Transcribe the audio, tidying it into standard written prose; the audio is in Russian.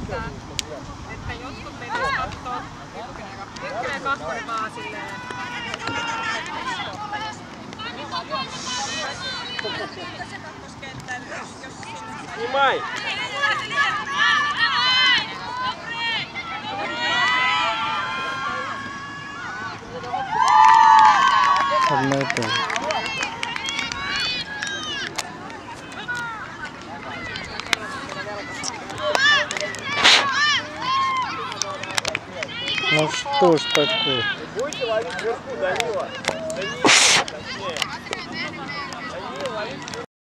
että jotkut menis kattoo ykkönen ja kakkonen vaan silleen. Снимай! Одно и то же. Ну что ж такое? Будете ловить вверху, Данила. Данила, точнее. Данила, ловить вверху.